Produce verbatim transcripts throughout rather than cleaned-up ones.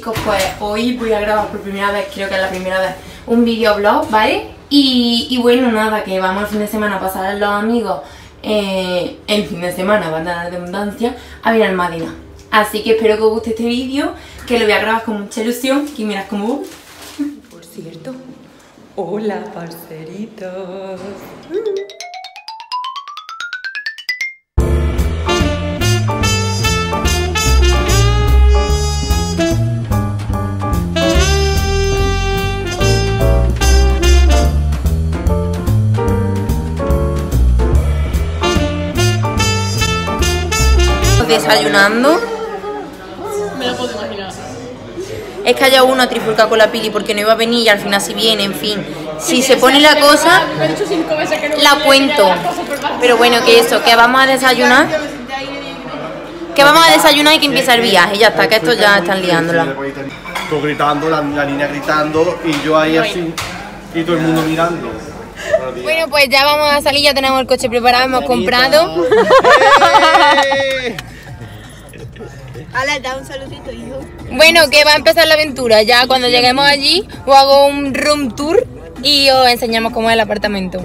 chicos, pues hoy voy a grabar por primera vez, creo que es la primera vez, un videoblog, ¿vale? Y, y bueno, nada, que vamos el fin de semana a pasar a los amigos, eh, el fin de semana, van a dar redundancia, a ver al Madina. Así que espero que os guste este vídeo, que lo voy a grabar con mucha ilusión, que mirad cómo... Por cierto, hola parceritos. Desayunando. Me lo puedo imaginar. Es que haya uno a trifulcar con la Pili porque no iba a venir y al final si viene, en fin. Si se pone la cosa, la cuento. Pero bueno, que eso, que vamos a desayunar. Que vamos a desayunar y que empieza el viaje. Ya está, que esto ya están liándola. Tú gritando, la, la niña gritando y yo ahí así. Y todo el mundo mirando. Bueno, pues ya vamos a salir, ya tenemos el coche preparado, hemos comprado. Hola, da un saludito, hijo. Bueno, que va a empezar la aventura. Ya cuando lleguemos allí os hago un room tour y os enseñamos cómo es el apartamento.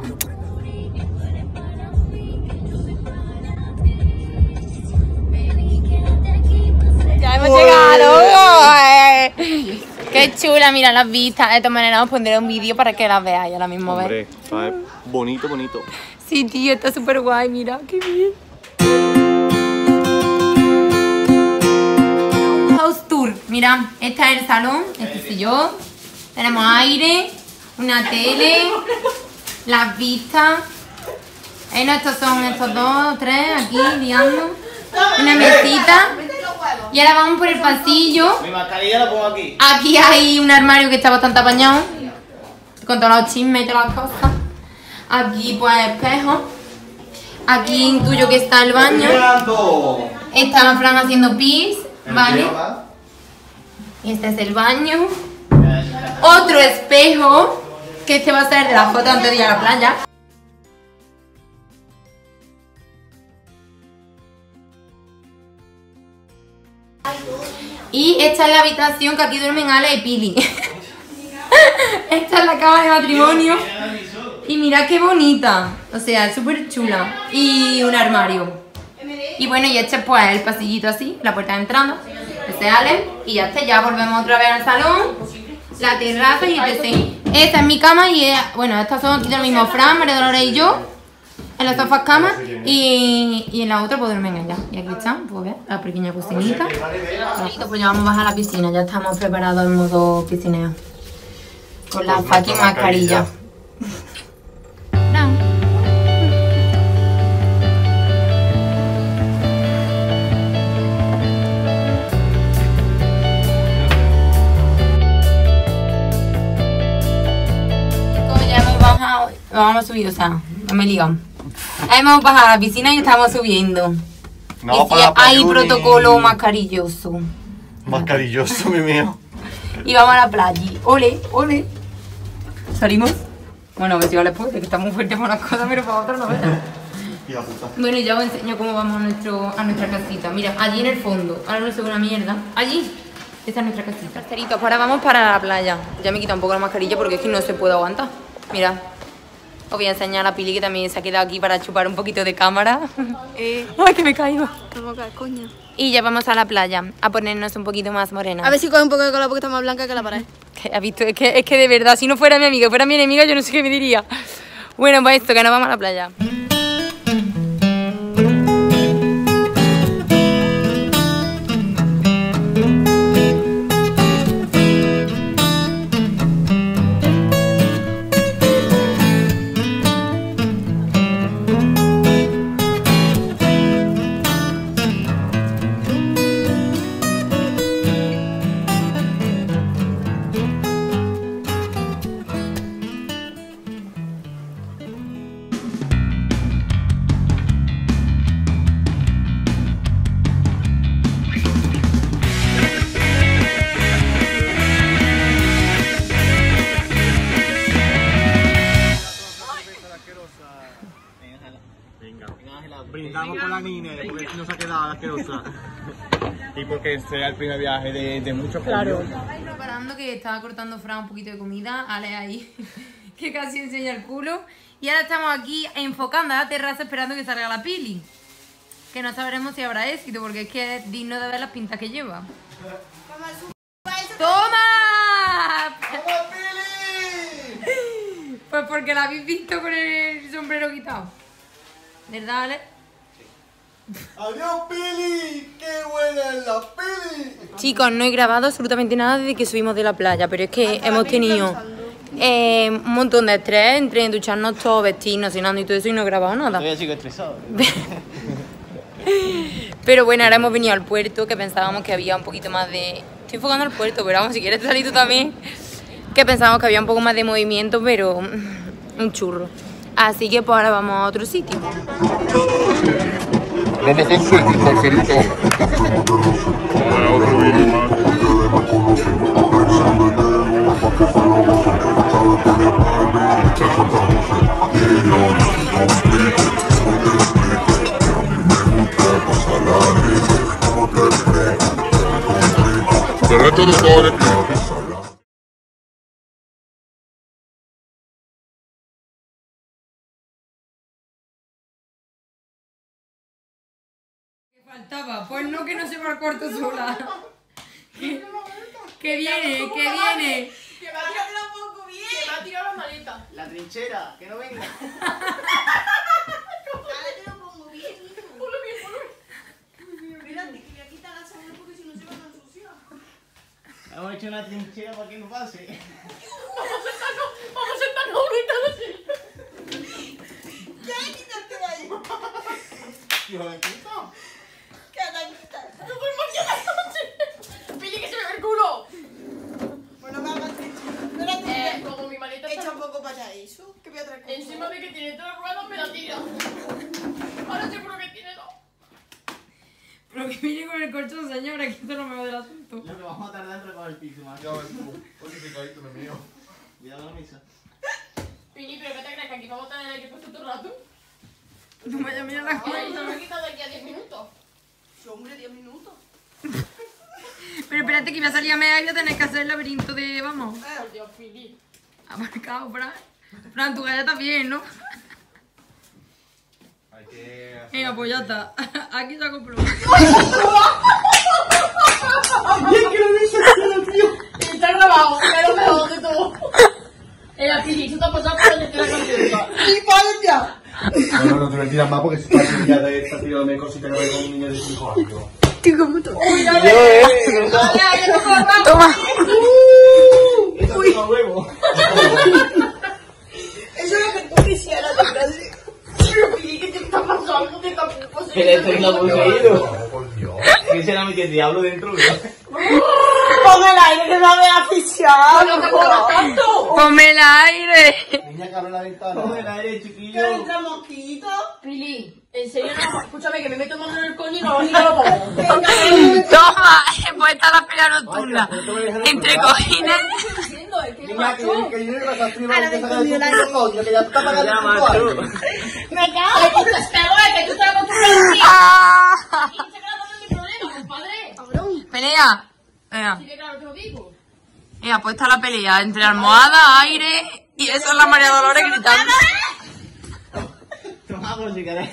Ya hemos llegado. Qué chula, mira las vistas. De todas maneras os pondré un vídeo para que las veáis a la misma vez. Hombre, ¿sabes? Bonito, bonito. Sí, tío, está súper guay, mira, qué bien. House tour, mira, este es el salón, este soy yo. Tenemos aire, una tele, las vistas. Eh, no, estos son estos dos, tres, aquí, liando. Una mesita. Y ahora vamos por el pasillo. Mi mascarilla la pongo aquí. Aquí hay un armario que está bastante apañado, con todos los chismes y todas las cosas. Aquí pues espejo. Aquí intuyo que está el baño. Está Fran haciendo pis, ¿vale? Este es el baño. Otro espejo, que este va a ser de la foto antes de ir a la playa. Y esta es la habitación que aquí duermen Ale y Pili. Esta es la cama de matrimonio. Y mirad qué bonita. O sea, es súper chula. Y un armario. Y bueno, y este pues el pasillito así, la puerta de entrada. Este es Ale. Y ya está, ya volvemos otra vez al salón. La terraza y el P C. Esta es mi cama y es, bueno, estas son aquí del mismo Fran, María Dolores y yo. En las sofás camas y, y en la otra pues duermen ella. Y aquí está, pues ver, la pequeña cocinita. Pues ya vamos a bajar a la piscina, ya estamos preparados en modo piscineo. Con la fucking mascarilla. No. Ya hemos bajado, vamos a subir, o sea, no me ligan. Hemos bajado a la piscina y estamos subiendo. No, y si hay protocolo mascarilloso. Mascarilloso, mi mío. Y vamos a la playa. Ole, ole. ¿Salimos? Bueno, a ver si vale después, que está muy fuerte para unas cosas, pero para otras no veas. Bueno, y ya os enseño cómo vamos a, nuestro, a nuestra casita. Mira, allí en el fondo. Ahora no se ve una mierda. Allí. Esta es nuestra casita. Parceritos, ahora vamos para la playa. Ya me he quitado un poco la mascarilla porque es que no se puede aguantar. Mira. Os voy a enseñar a Pili que también se ha quedado aquí para chupar un poquito de cámara. Eh, ¡Ay, que me caigo! Vamos a caer, coño. Y ya vamos a la playa a ponernos un poquito más morenas. A ver si coge un poco de color porque está más blanca que la pared. Que, ¿has visto? Es que, es que de verdad, si no fuera mi amiga, fuera mi enemiga, yo no sé qué me diría. Bueno, pues esto, que nos vamos a la playa. Brindamos con la niña porque no se ha quedado la asquerosa. y porque sea el primer viaje de, de muchos. Claro. Preparando que estaba cortando Fran un poquito de comida, Ale ahí, que casi enseña el culo. Y ahora estamos aquí enfocando a la terraza esperando que salga la Pili. Que no sabremos si habrá éxito, porque es que es digno de ver las pintas que lleva. ¡Toma! ¡Toma, Pili! Pues porque la habéis visto con el sombrero quitado. ¿Verdad, Ale? ¡Adiós, Pili! ¡Qué buena es la Pili! Chicos, no he grabado absolutamente nada desde que subimos de la playa, pero es que hemos tenido eh, un montón de estrés entre ducharnos todos, vestirnos, cenando y todo eso y no he grabado nada. Todavía sigo estresado. Pero bueno, ahora hemos venido al puerto, que pensábamos que había un poquito más de... Estoy enfocando al puerto, pero vamos, si quieres salir tú también. Que pensábamos que había un poco más de movimiento, pero un churro. Así que pues ahora vamos a otro sitio. Vamos con sueño, parcerito. Ahora otro vídeo más. El resto de todo el equipo. Faltaba, pues no, que no se va al cuarto sola. Que, que viene, que viene. Que me ha tirado un poco bien. Que me ha tirado la maleta. La trinchera, que no venga. Ahora te lo pongo bien, hijo. Ponlo bien, ponlo bien. Espérate, que voy a quitar la sábana porque si no se van a ensuciar. Hemos hecho una trinchera para que no pase. Vamos a sentarnos, vamos a sentarnos ahorita así. Ya, quítate de ahí. Hijo de puta. Quita. No voy mañana esta noche. Pili, que se me ve el culo. Bueno, me hagas espérate. Eh, como mi maleta está... Echa un poco para allá eso. Que voy a traer. Encima de que tiene tres ruedas me la tira. Ahora seguro que tiene dos. Pero que viene con el colchón, señora, que esto no me va del asunto. Lo que vamos a tardar en recoger el piso, más. Ya ves tú. Oye, que caíste, me mío. Cuidado la mesa. Pili, pero ¿qué te crees? Que aquí vamos a tener el equipo todo el rato. No me vaya a mirar la Ay, cara. no me he quitado de aquí a diez minutos. Sí, hombre, diez minutos. Pero espérate que voy a salir a media y voy a tener que hacer el laberinto de... Vamos. Por Dios, Pili. Aparcado, Fran. Fran, tu galleta bien, ¿no? Hay que hacer... Venga, pues ya está. Aquí se compró. Está grabado, pero mejor de todo. Era Pili, tú te has pasado por donde te la camioneta. ¡Y para ya! No, no, no te me tiras más porque está ya de esta tío de cosita que va con un niño de cinco años. Tío, ¿cómo tú? ¡Uy, no le! Toma. Eso es un huevo. Eso es lo que tú quisieras, de verdad. Pero Pili, ¿qué te está pasando? ¿Qué está pasando? Que le estoy la poseído. Por Dios. Que será mi que diablo dentro, ¿no? Pon el aire que me había asfixiado. No te pongas tanto. Ponme el aire. Niña, que abre la ventana. Coge el aire, chiquillo. ¿Qué entra mosquito? Pili, en serio, no, escúchame, que me meto mano en el coño y no, ni no lo pongo. Toma, pues está la pelea nocturna. Entre cojines. ¿Qué estoy diciendo? ¿Qué Niña, que pasó? que yo no vas a escribir que saca de tu coño, que ya está pagando tu cuarto. Me cago. Que tú te espero, que tú te la acostumbras a mí. ¡Ah! Y no se queda con mi problema, compadre. Pelea. Venga. Sí que claro, te lo digo. Venga, pues está la pelea entre almohada, aire y eso es la María Dolores gritando. Toma por si querés.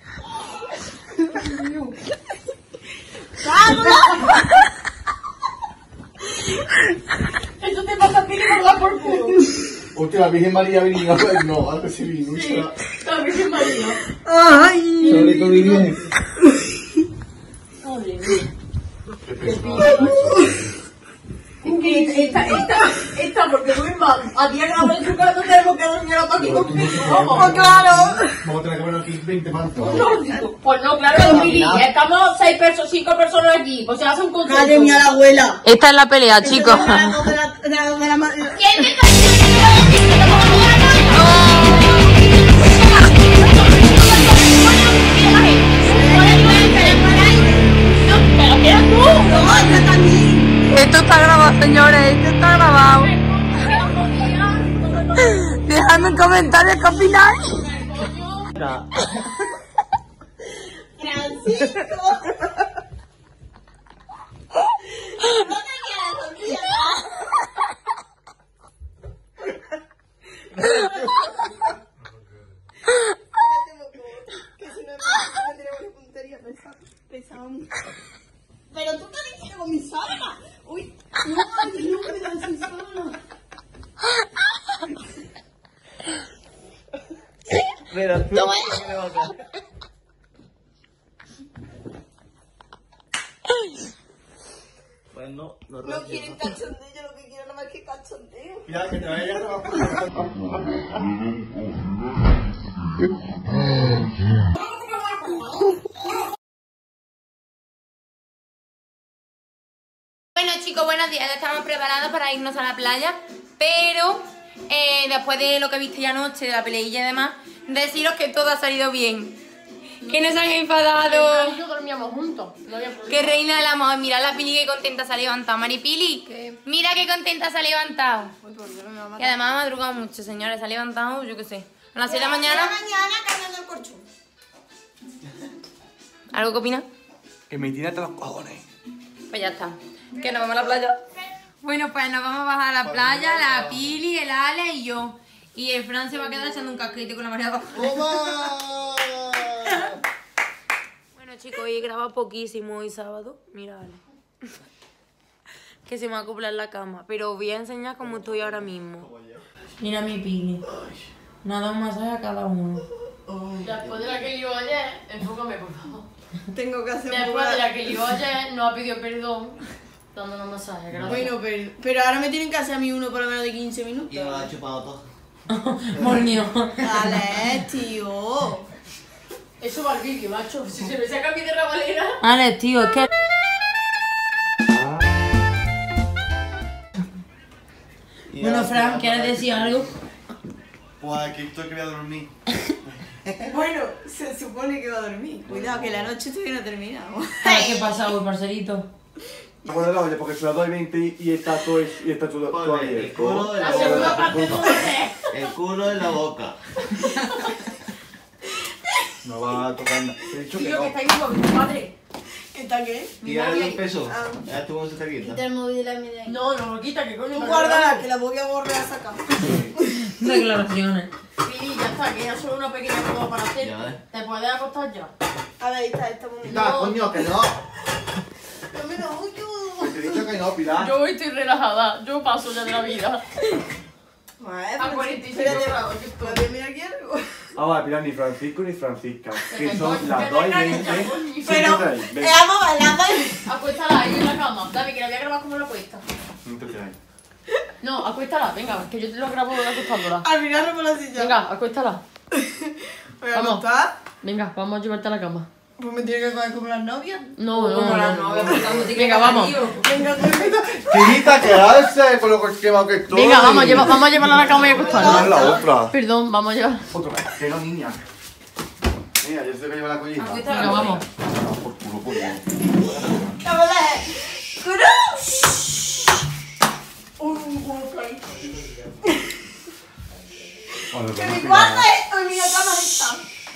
Eso te pasa a ti que me da por culo. Hostia, la Virgen María vino. No, algo sí vino. Sí, la Virgen María. Ay. Sobre todo viene. Madre mía. Esta, esta, esta, porque muy mal. A día grabado en su casa no tenemos que dormir a aquí contigo. Vamos, claro. Vamos a tener que ver aquí veinte mantos. Pues no, claro, Pili. Estamos seis personas, cinco personas aquí. Pues se hace un concepto. Madre mía, la abuela. Esta es la pelea, chicos. ¿Quién me está Esto está grabado, señores. Esto está grabado. Dejadme en comentarios qué opináis. Francisco? No te quieres dormir. Que si no me tenemos puntería, pensaba, pensaba mucho. Pero tú también quieres con mi sábana. Uy, no, yo no me das sin sábana. Mira, tú. Pues no, no, No quieren cachondeo, lo que quiero nada más que cachondeo. Mira, que te vaya a Bueno chicos, buenos días, ya estamos preparados para irnos a la playa, pero eh, después de lo que visteis anoche, de la peleilla y demás, deciros que todo ha salido bien. Que no se han enfadado. Y yo dormíamos juntos, no había problema. Que reina del amor, mirad la Pili que contenta se ha levantado. Maripili, ¿Qué? mira qué contenta se ha levantado. Uy, por Dios, me va a matar. Y además ha madrugado mucho, señores, se ha levantado, yo qué sé, a las seis de la mañana. mañana cargando el colchón. ¿Algo que opinas? Que me tira hasta los cojones. Pues ya está. Que nos vamos a la playa. Bueno, pues nos vamos a bajar a la playa, la Pili, el Ale y yo. Y el Fran se va a quedar echando un casquete con la mareada. Bueno chicos, hoy he grabado poquísimo hoy sábado. Mira, Ale. Que se me va a acoplar la cama. Pero os voy a enseñar cómo estoy ahora mismo. Mira mi Pili. Nada un masaje a cada uno. Después de la que lió ayer, enfócame por favor. Tengo que hacer Después de la que lió ayer, nos ha pedido perdón dándonos masaje. Gracias. Bueno, pero, pero ahora me tienen que hacer a mí uno por lo menos de quince minutos. Y me lo ha chupado todo. Mornio. Dale, tío. Eso va al vídeo, macho. Si se me saca mi de rabalera. Ale, tío, es que... Y Bueno, ahora Fran, sí, ¿quieres vamos a- decir algo? Pues aquí estoy que voy a dormir. Bueno, se supone que va a dormir. Cuidado, que la noche todavía no termina. ¿Qué pasa hoy, parcerito? No puedo la olla porque son las dos y veinte y está todo, y está todo, todo Ponle el abierto. culo en la La segunda boca. parte no sé. El culo en la boca. No va a tocar nada. Te he dicho que Tío, no. que está ahí mi móvil, padre. ¿Está qué? Y ahora móvil. un peso. Ah. Ya tú cómo se te quita. el móvil de la media. No, no lo quita, que coño. Tú me guárdala, lo que la voy a volver a sacar. Declaraciones. Sí, ya está, que ya solo una pequeña cosa para hacer. Ya ves. ¿Te puedes acostar ya? A ver, ahí está, está muy Pilar, coño, que no. No me lo oyo. Te he dicho que no, Pilar. Yo hoy estoy relajada, yo paso ya de la vida. Vale, A cuarenta y cinco espérate, grados que estoy. ¿podría mirar aquí algo? Ah, vale, Pilar, ni Francisco ni Francisca. Que Que son coño, las que dos y tenga veinte. niña, coño. Pero, Siéntate ahí, eh, ven. vamos a las dos. Acuéstala ahí en la cama. Dame, que la voy a grabar como la acuesta. Siéntate ahí. No, acuéstala, venga, que yo te lo grabo acostándola. Al final no por la silla. Venga, acuéstala. ¿Voy a vamos. acostar? Venga, vamos a llevarte a la cama. Pues me tiene que coger como las novias. No, no, Como la no. novia, por tanto, tiene Venga, que vamos. tío. Venga, venga. Quita, quedarse con lo quemado que estoy. Venga, vamos a, llevar, vamos a llevarla a la cama y Ah, acostarla. la otra. Perdón, vamos a llevar. Otra vez. Que no, niña. Mira, yo sé que lleva la collita. Acuéstala. Venga, vamos. Ah, por culo, por culo. ¡Cámara! ¡Curo! ¡Uy, un caí! Vale, ¡Que vamos, mi Pilar. cuarto es... ¡Ay, mira, cama está!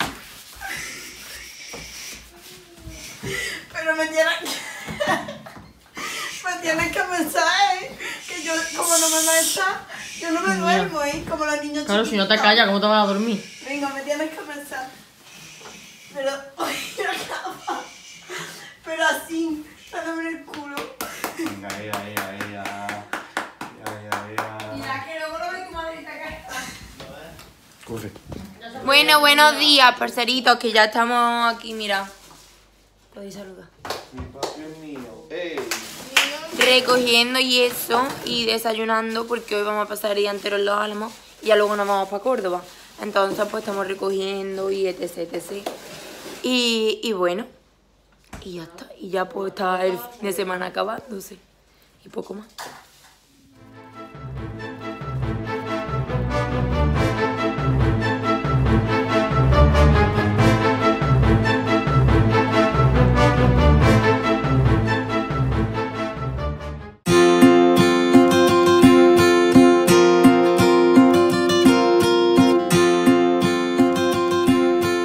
Pero me tienes que... me tienes que pensar, ¿eh? Que yo, como no me meta, yo no me duermo, ¿eh? Como los niños Claro, si no te chiquitos. callas, ¿cómo te vas a dormir? Venga, me tienes que pensar. Pero... ¡Ay, la cama! Pero así, dándome en el culo. Venga, ella, ella, ella. Ella, ella, ella. que luego lo ve tu madrita que está. Corre. Bueno, buenos días, parceritos, que ya estamos aquí, mira. Podéis saludar. Mi papi es mío. ¡Ey! Recogiendo y eso, y desayunando, porque hoy vamos a pasar el día entero en Los Álamos y ya luego nos vamos para Córdoba. Entonces, pues estamos recogiendo y etc, etcétera. Y, y bueno, y ya está. Y ya pues está el fin de semana acabándose. Y poco más.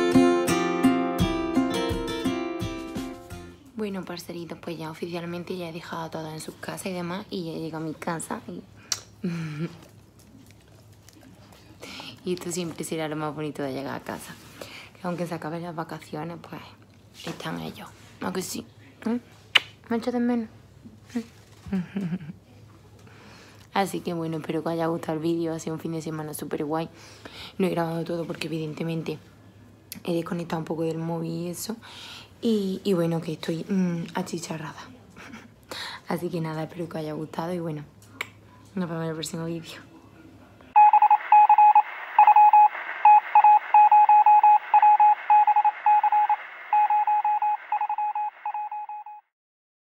Bueno, parceritos, pues ya oficialmente ya he dejado a todas en sus casas y demás. Y ya llego a mi casa y... y esto siempre será lo más bonito de llegar a casa. Que aunque se acaben las vacaciones, pues están ellos. ¿No que sí? ¿Eh? ¿Me echas de menos? Así que bueno, espero que os haya gustado el vídeo. Ha sido un fin de semana súper guay. No he grabado todo porque evidentemente he desconectado un poco del móvil y eso. Y, y bueno, que estoy mmm, achicharrada. Así que nada, espero que os haya gustado y bueno, nos vemos en el próximo vídeo.